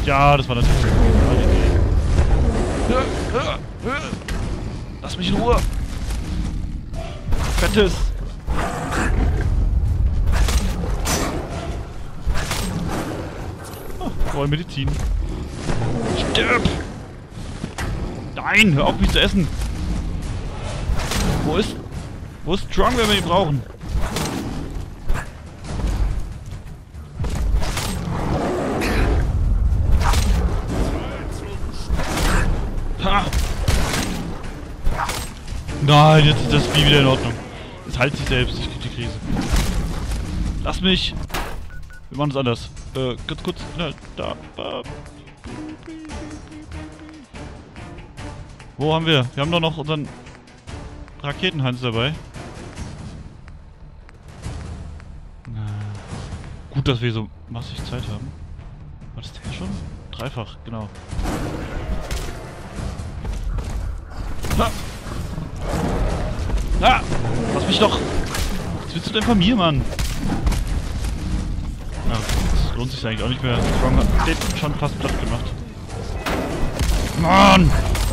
Ja, das war natürlich eine Idee. Lass mich in Ruhe. Fettes. Oh, voll Medizin. Stirb! Nein, hör auf mich zu essen. Wo ist Strong, wenn wir ihn brauchen? Ha! Nein, jetzt ist das Vieh wieder in Ordnung. Es heilt sich selbst, ich krieg die Krise. Lass mich! Wir machen es anders. Ganz kurz. Na, da. Wo haben wir? Wir haben doch noch unseren Raketenhans dabei. Na, gut, dass wir so massig Zeit haben. War das der schon? Dreifach, genau. Ha! Ah! Lass mich doch! Was willst du denn von mir, Mann? Na, das lohnt sich eigentlich auch nicht mehr. Strong hat den schon fast platt gemacht. Mann!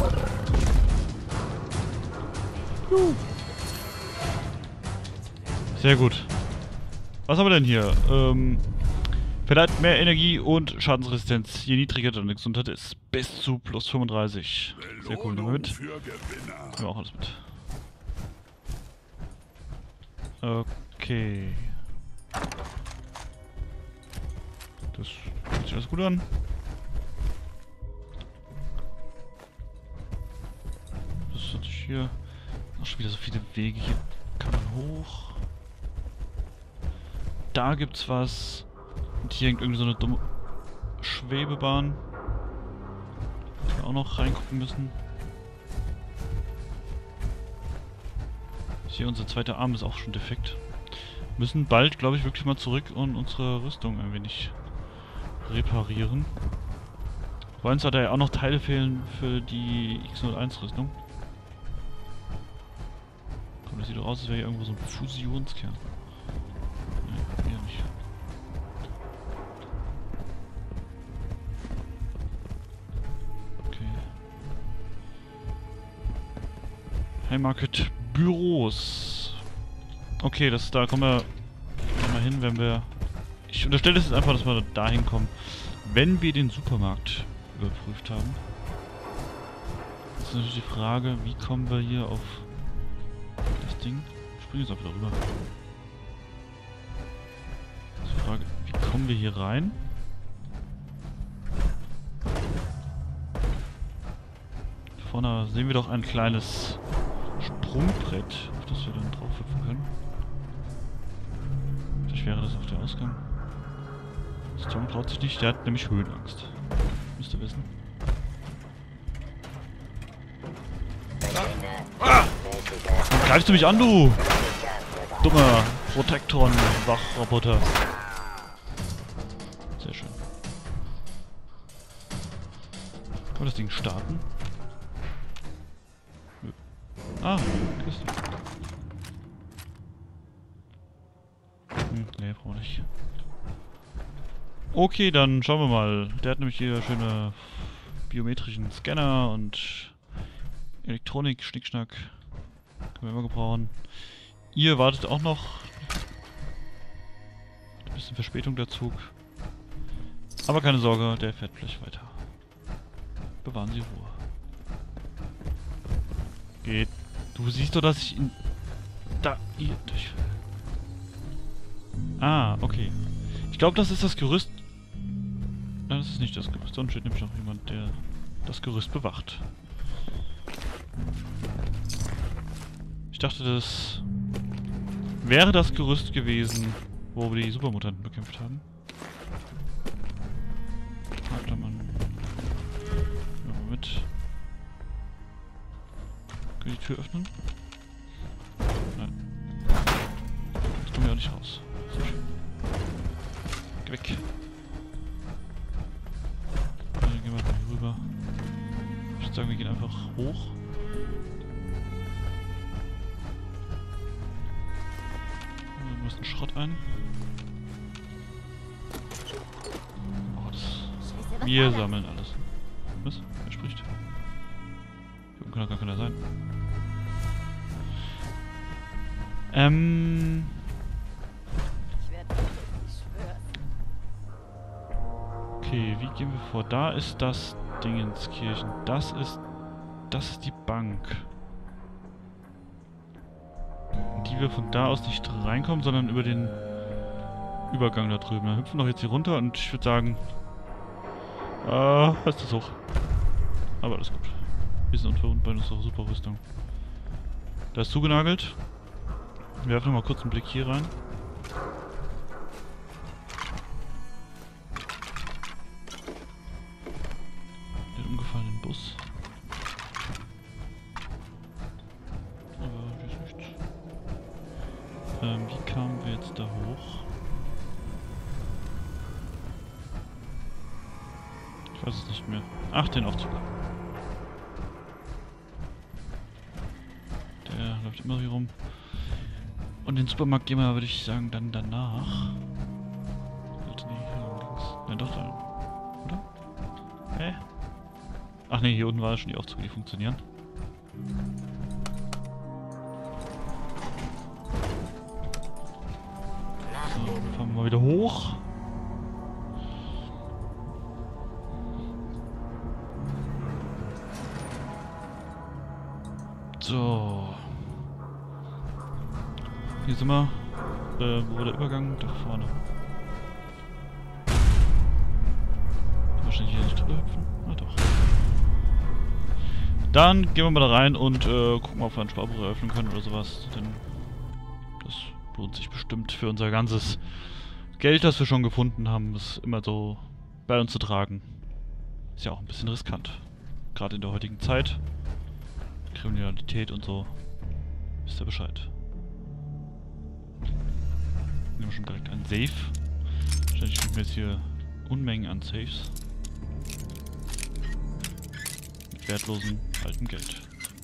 Sehr gut. Was haben wir denn hier? Verleiht mehr Energie und Schadensresistenz, je niedriger deine Gesundheit ist. Bis zu plus 35. Sehr cool, nehmen wir mit. Nehmen wir auch alles mit. Okay. Das hört sich alles gut an. Das ist natürlich hier auch schon wieder so viele Wege. Hier kann man hoch. Da gibt's was. Und hier hängt irgendwie so eine dumme Schwebebahn. Da wir auch noch reingucken müssen. Hier unser zweiter Arm ist auch schon defekt. Müssen bald, glaube ich, wirklich mal zurück und unsere Rüstung ein wenig reparieren. Weil uns da ja auch noch Teile fehlen für die X-01 Rüstung. Komm, das sieht doch aus, als wäre hier irgendwo so ein Fusionskern. Nee, eher nicht. Okay. Haymarket Büros. Okay, da kommen wir mal hin, wenn wir... Ich unterstelle es jetzt einfach, dass wir da hinkommen, wenn wir den Supermarkt überprüft haben. Jetzt ist natürlich die Frage, wie kommen wir hier auf das Ding? Springen jetzt einfach darüber. Das ist die Frage, wie kommen wir hier rein? Vorne sehen wir doch ein kleines Sprungbrett, auf das wir dann drauf hüpfen können. Vielleicht wäre das auch der Ausgang. Storm traut sich nicht, der hat nämlich Höhenangst. Müsst ihr wissen. Ah! Dann greifst du mich an, du! Dummer Protektoren-Wachroboter. Sehr schön. Kann man das Ding starten? Nö. Ah, Kiste. Nee, brauchen wir nicht. Okay, dann schauen wir mal. Der hat nämlich hier schöne biometrischen Scanner und Elektronik, Schnickschnack. Können wir immer gebrauchen. Ihr wartet auch noch. Ein bisschen Verspätung der Zug. Aber keine Sorge, der fährt gleich weiter. Bewahren Sie Ruhe. Geht. Du siehst doch, dass ich ihn... Da... Hier durch... Ah, okay. Ich glaube, das ist das Gerüst... Nein, das ist nicht das Gerüst. Sonst steht nämlich noch jemand, der das Gerüst bewacht. Ich dachte, das wäre das Gerüst gewesen, wo wir die Supermutanten bekämpft haben. Warte mal. Nehmen wir mit. Können wir die Tür öffnen? Nein. Jetzt kommen wir auch nicht raus. Sehr schön. Geh weg. Dann gehen wir mal hier rüber. Ich würde sagen, wir gehen einfach hoch. Wir müssen Schrott ein. Oh, das Wir sammeln alles. Was? Wer spricht? Hier oben kann doch gar keiner sein. Okay, wie gehen wir vor? Da ist das Dingenskirchen. Das ist die Bank. In die wir von da aus nicht reinkommen, sondern über den Übergang da drüben. Wir hüpfen doch jetzt hier runter und ich würde sagen... ist das hoch. Aber alles gut. Wir sind unverwundbar bei unserer super Rüstung. Da ist zugenagelt. Wir werfen nochmal kurz einen Blick hier rein. Den umgefallenen Bus. Aber hier ist nichts. Wie kamen wir jetzt da hoch? Ich weiß es nicht mehr. Ach, den Aufzug. Der läuft immer hier rum. Und den Supermarkt gehen wir, würde ich sagen, dann danach. Sollte nicht hier links. Nein, doch da. Oder? Hä? Ach ne, hier unten war schon die Aufzüge, die funktionieren. So, dann fahren wir mal wieder hoch. So. Hier sind wir. Wo war der Übergang? Da vorne. Wahrscheinlich hier nicht drüber hüpfen. Ah doch. Dann gehen wir mal da rein und gucken mal, ob wir ein Sparbuch eröffnen können oder sowas. Denn das lohnt sich bestimmt für unser ganzes Geld, das wir schon gefunden haben, das immer so bei uns zu tragen. Ist ja auch ein bisschen riskant. Gerade in der heutigen Zeit. Kriminalität und so. Wisst ihr Bescheid. Nehmen wir schon direkt einen Safe. Wahrscheinlich finden wir jetzt hier Unmengen an Safes. Mit wertlosem altem Geld.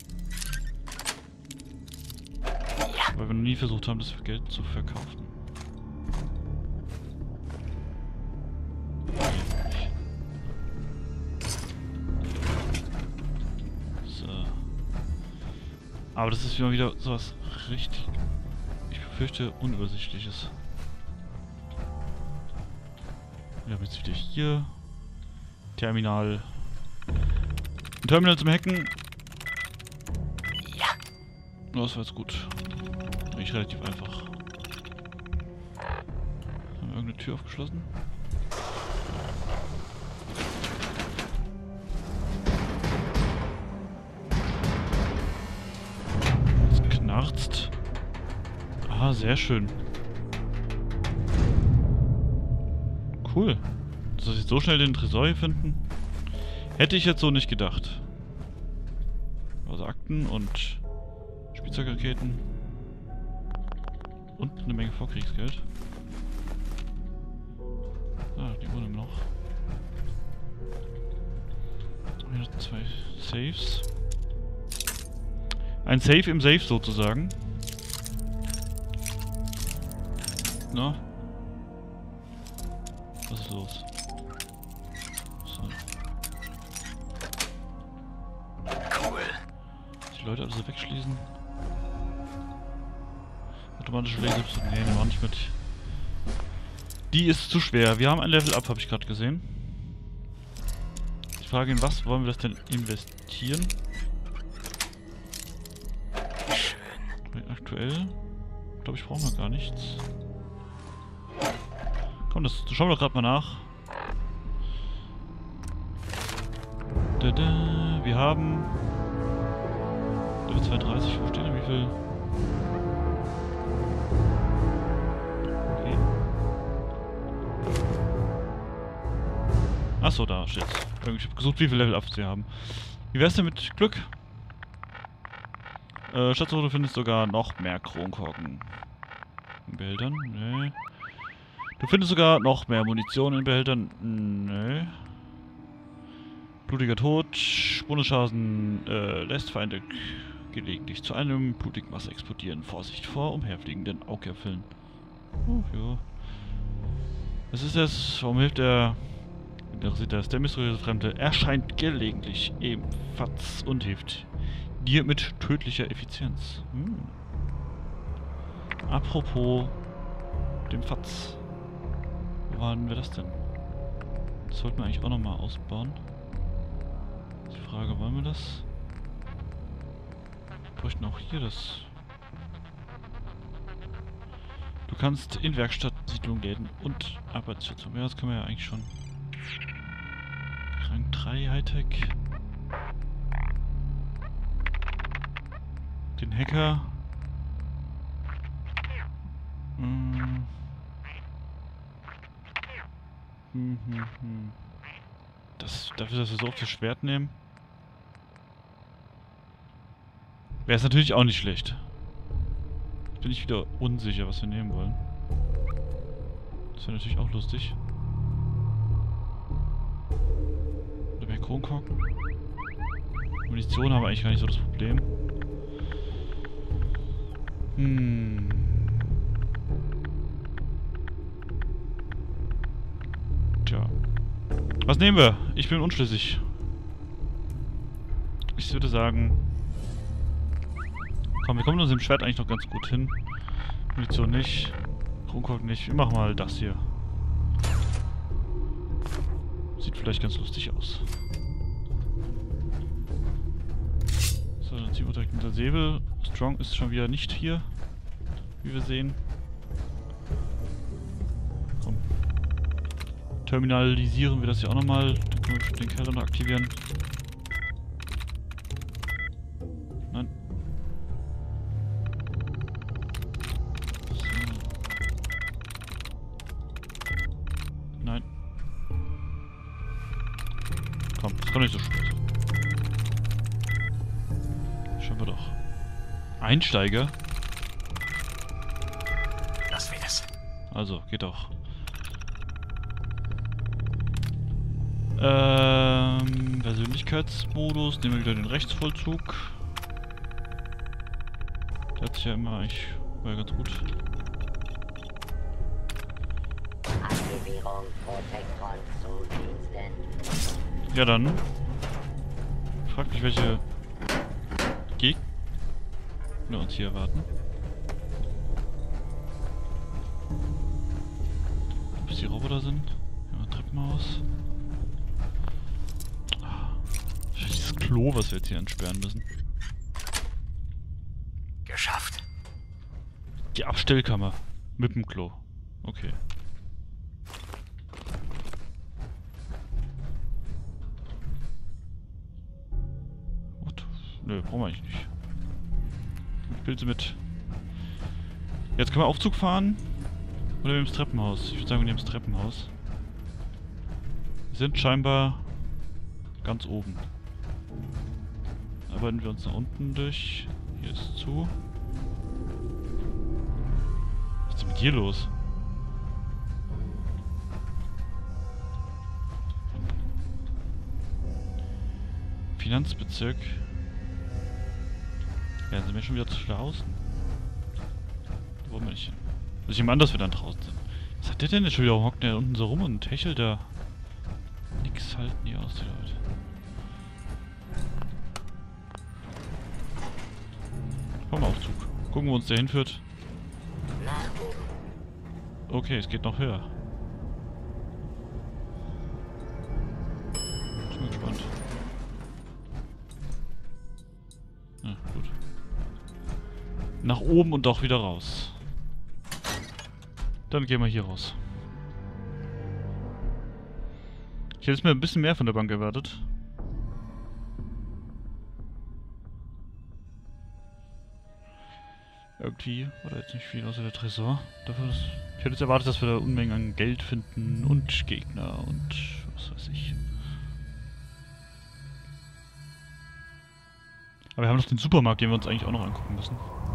Weil wir noch nie versucht haben, das für Geld zu verkaufen. Aber das ist immer wieder sowas richtig, ich befürchte, Unübersichtliches. Wir haben jetzt wieder hier Terminal. Ein Terminal zum Hacken. Oh, das war jetzt gut. Eigentlich relativ einfach. Haben wir irgendeine Tür aufgeschlossen? Ah, sehr schön. Cool. Dass wir so schnell den Tresor hier finden, hätte ich jetzt so nicht gedacht. Also Akten und Spielzeugraketen. Und eine Menge Vorkriegsgeld. Ah, die wohnen noch. Hier noch 2 Safes. Ein Safe im Safe sozusagen. Na? Was ist los? So. Cool. Die Leute alle so wegschließen. Automatische Laserpistole. Nee, nehmen wir nicht mit. Die ist zu schwer. Wir haben ein Level Up, habe ich gerade gesehen. Die Frage, in was wollen wir das denn investieren? Schön. Aktuell, glaube ich, brauchen wir gar nichts. Komm, das schauen wir doch gerade mal nach. Wir haben Level 32, wo steht denn wie viel? Okay. Achso, da steht's. Ich habe gesucht, wie viel Level Ups wir haben. Wie wär's denn mit Glück? Schatzsuche, du findest sogar noch mehr Kronkorken. In Behältern? Nee. Du findest sogar noch mehr Munition in Behältern. Nö. Blutiger Tod. Bundesschaden lässt Feinde gelegentlich zu einem blutigen Wasser explodieren. Vorsicht vor umherfliegenden Augäpfeln. Ja. Was ist das? Warum hilft der Interessiert das. Der mysteriöse Fremde erscheint gelegentlich ebenfalls und hilft dir mit tödlicher Effizienz. Apropos dem Fatz. Wo waren wir das denn? Das sollten wir eigentlich auch nochmal ausbauen. Die Frage, wollen wir das? Wir bräuchten auch hier das. Du kannst in Werkstatt, Siedlung, Läden und Arbeitsstation. Ja, das können wir ja eigentlich schon. Rang 3 Hightech. Den Hacker. Dafür, dass wir so oft das Schwert nehmen, wäre es natürlich auch nicht schlecht. Jetzt bin ich wieder unsicher, was wir nehmen wollen. Das wäre natürlich auch lustig. Oder mehr Kronkorken. Munition haben wir eigentlich gar nicht so das Problem. Tja. Was nehmen wir? Ich bin unschlüssig. Ich würde sagen... Komm, wir kommen mit unserem Schwert eigentlich noch ganz gut hin. Munition nicht. Kronkorken nicht. Wir machen mal das hier. Sieht vielleicht ganz lustig aus. So, dann ziehen wir direkt unser Säbel. Strong ist schon wieder nicht hier. Wie wir sehen. Komm. Terminalisieren wir das hier auch nochmal. Dann können wir den Keller noch aktivieren. Nein. So. Nein. Komm, das kann nicht so spät. Schauen wir doch. Einsteiger? Das wär's. Also, geht auch. Persönlichkeitsmodus. Nehmen wir wieder den Rechtsvollzug. Der hat sich ja immer eigentlich... war ja ganz gut. Aktivierung Protekton zu Diensten. Ja dann. Frag mich, welche Gegner uns hier erwarten. Ob es die Roboter sind? Ja, Treppenhaus. Dieses Klo, was wir jetzt hier entsperren müssen. Geschafft. Die Abstellkammer. Mit dem Klo. Okay. What? Nö, brauchen wir eigentlich nicht. Pilze mit. Jetzt können wir Aufzug fahren. Oder wir nehmen das Treppenhaus. Ich würde sagen, wir nehmen das Treppenhaus. Wir sind scheinbar ganz oben. Arbeiten wir uns nach unten durch. Hier ist zu. Was ist denn mit dir los? Finanzbezirk. Ja, sind wir schon wieder zu draußen. Da wollen wir nicht hin. Also ich nehme an, dass wir dann draußen sind. Was hat der denn jetzt schon wieder? Hockt der unten so rum und hechelt da? Nix halten die aus, die Leute. Komm mal Aufzug. Gucken, wo uns der hinführt. Okay, es geht noch höher. Ich bin gespannt. Ja, gut. Nach oben und auch wieder raus. Dann gehen wir hier raus. Ich hätte jetzt mir ein bisschen mehr von der Bank erwartet. Irgendwie war da jetzt nicht viel außer der Tresor. Dafür ich hätte jetzt erwartet, dass wir da Unmengen an Geld finden und Gegner und was weiß ich. Aber wir haben noch den Supermarkt, den wir uns eigentlich auch noch angucken müssen.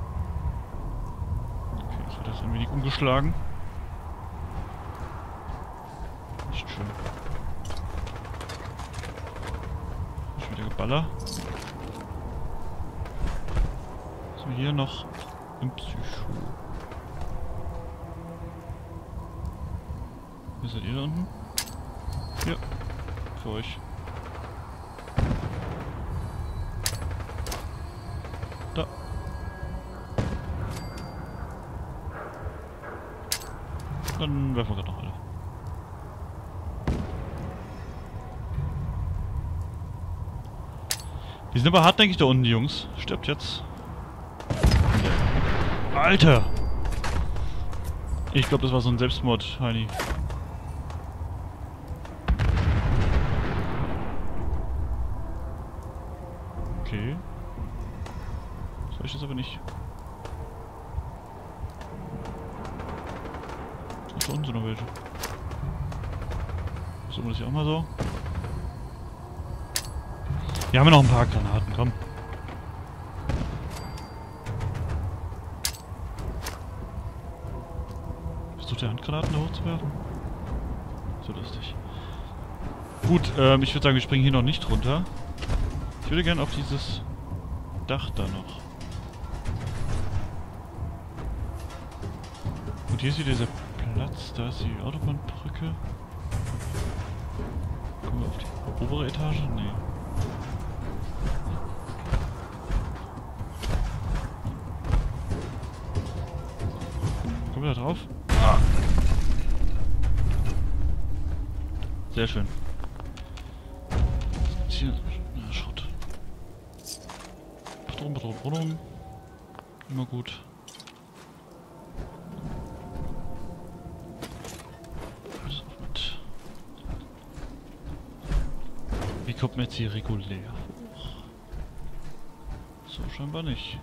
Okay, jetzt wird das ein wenig umgeschlagen. Nicht schön. Schon wieder Geballer. Was haben wir hier noch? Im Psycho. Wie seid ihr da unten? Ja. für euch. Da. Dann werfen wir gerade noch alle. Die sind aber hartnäckig da unten, die Jungs. Stirbt jetzt. Alter! Ich glaube, das war so ein Selbstmord, Heini. Okay. Soll ich das aber nicht. Da unten sind noch welche. Versuchen wir das hier auch mal so. Wir haben ja noch ein paar Granaten, komm. Versucht der Handgranaten da hochzuwerfen? So lustig. Gut, ich würde sagen, wir springen hier noch nicht runter. Ich würde gerne auf dieses Dach da noch. Und hier ist wieder dieser Platz, da ist die Autobahnbrücke. Kommen wir auf die obere Etage? Nee. Kommen wir da drauf? Ah. Sehr schön. Hier. Ja, Schrott. Brunnen. Immer gut. Wie kommt man jetzt hier regulär hoch? So scheinbar nicht.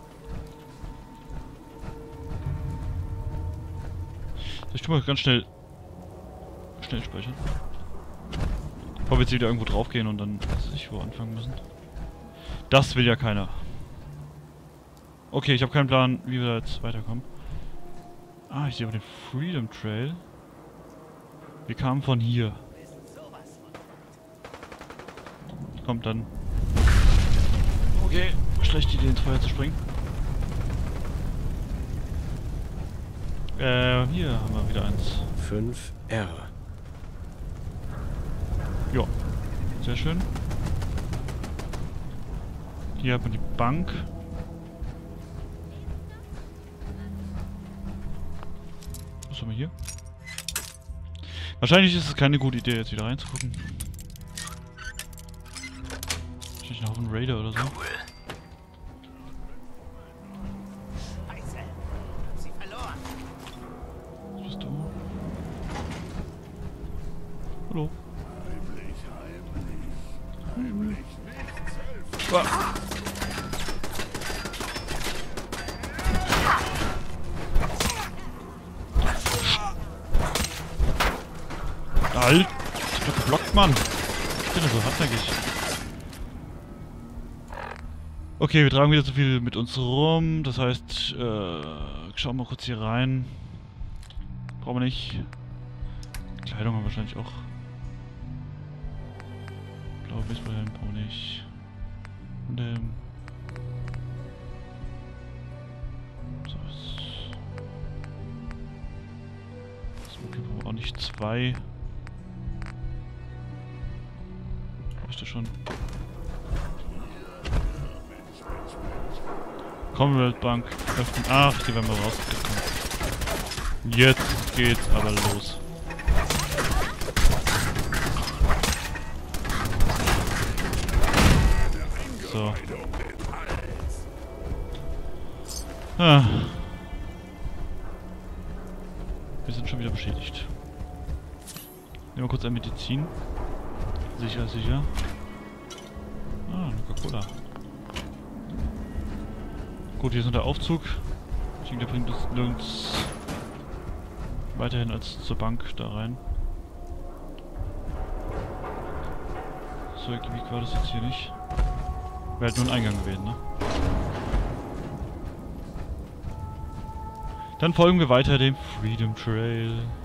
Ich tue mal ganz schnell speichern. Bevor wir jetzt wieder irgendwo drauf gehen und dann weiß ich wo anfangen müssen. Das will ja keiner. Okay, ich habe keinen Plan, wie wir da jetzt weiterkommen. Ah, ich sehe aber den Freedom Trail. Wir kamen von hier. Kommt dann. Okay, schlechte Idee ins Feuer zu springen. Hier haben wir wieder eins. 5R. Ja, sehr schön. Hier hat man die Bank. Was haben wir hier? Wahrscheinlich ist es keine gute Idee, jetzt wieder reinzugucken. Wahrscheinlich ein Haufen Raider oder so. Was bist du? Hallo. Ah. Alter, ich bin geblockt, Mann. Ich bin ja so hartnäckig. Okay, wir tragen wieder zu viel mit uns rum. Das heißt, schauen wir kurz hier rein. Brauchen wir nicht. Kleidung haben wir wahrscheinlich auch. Blaue Baseballhelm brauchen wir nicht. Und so Smoky brauchen wir auch nicht 2. Bräuchte schon. Commonwealth Bank öffnen. Ach, die werden wir rausgekommen. Jetzt geht's aber los. So. Ah. Wir sind schon wieder beschädigt. Nehmen wir kurz ein Medizin. Sicher, sicher. Ah, eine Coca-Cola. Gut, hier ist noch der Aufzug. Ich denke, der bringt uns nirgends weiterhin als zur Bank da rein. So ergiebig war das jetzt hier nicht. Wäre halt nur ein Eingang gewesen, ne? Dann folgen wir weiter dem Freedom Trail.